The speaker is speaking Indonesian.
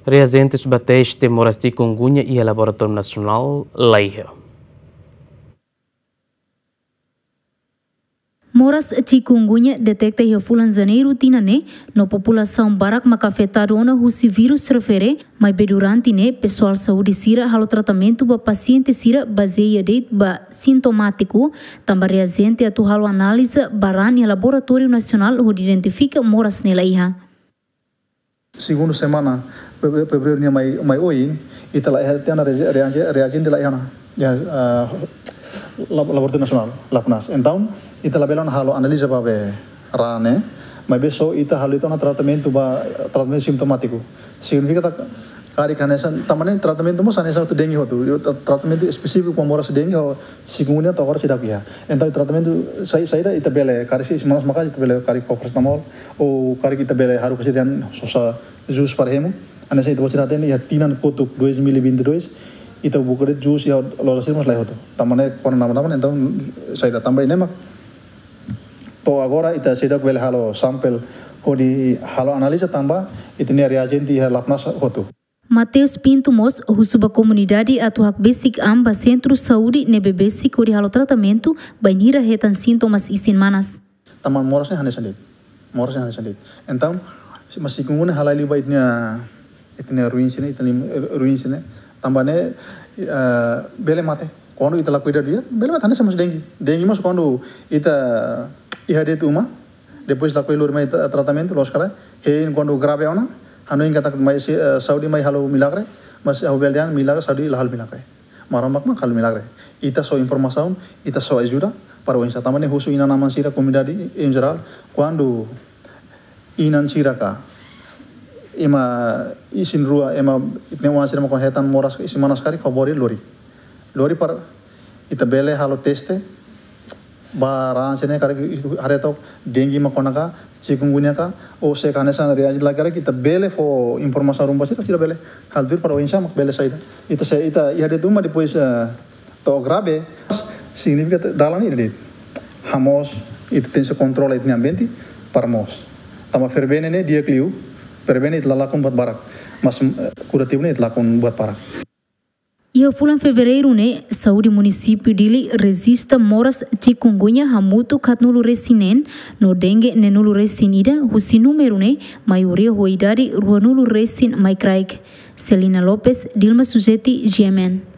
Reagentes bateste de moras de chikungunya e Laboratório Nacional Laia. Moras chikungunya detecta em fulan janeiro tinane no população barak maka afetado ona husi vírus refere, mas durante ne pessoal saúde sira halo tratamento ba paciente sira baseia de ba sintomático, também reagente atu halo análise baran e Laboratório Nacional onde identifica moras nela iha. Segundo semana fevereiro mai oi ita tem reagente lá iha ya Laboratório Nacional Lapnas. Então ita labelon halo analisa ba be rane mas beso ita halo itu na tratamento sintomático significa kari kanesa tamane tratamento mo sanesa tu dengue hotu tratamento específico com moras dengue ho segunda to agora tidak ya então tratamento saída ita bele kari si semanas maka ita bele kari paracetamol ou kari kita bele haru kesediaan sosa jus para hemo anesa ita bocina teni ya tinan kotuk 2022 ita buka de jus ya lolos mas lai hotu tamane kono nama então saída também nemak to agora ita sedak bele halo sampel hodi halo analisa tambah itu ne reagente ya lapnas hotu. Mateus Pinto Mos, husuba comunidade atuak basic amba centro saúde nebe basic ori halo tratamento banhira retan sintomas isin manas. Taman morasnya hanya sendiri. Então, masih kungune halali ba itnya ruin sini, tambahnya bele mate. Quando ita lakuida dia, bele mate hanya sama dengue. Dengue mas quando ita ihade tu uma, depois lakui lur mai tratamento los kala, hein quando grave ona hanu inga tak mai Saudi mai halo milagre mas au beldian milagre Saudi lahal milagre maramak mak halo milagre ita so informação ita so ajuda para o tamane husu ina naman sira comunidade em geral quando inan siraka ema isin rua ema itne wan sira makon hetan moras isi manas kari kobori lori para ita bele halo teste baran sene kari hareto dengue makonaka chikungunya ka o se kanesa reagir lagi kita bele fo informação rumba sira bele hal dur para o mak bele saída ita ihade tuma depois to grave significa dalam ini hamos itu tem se controla itu ambiente para mos tama verbene ne dia kliu verbene itu lakon buat barak mas curativne itu lakon buat barak. Ia fulan fevereiro ne saúde município dili resista moras chikungunya hamutu kat nulu resinen no dengue ne nulu resinida husi número ne maioria hoidari rua nulu resin mai kraik. Celina Lopes, Dilma Suzeti, GMN.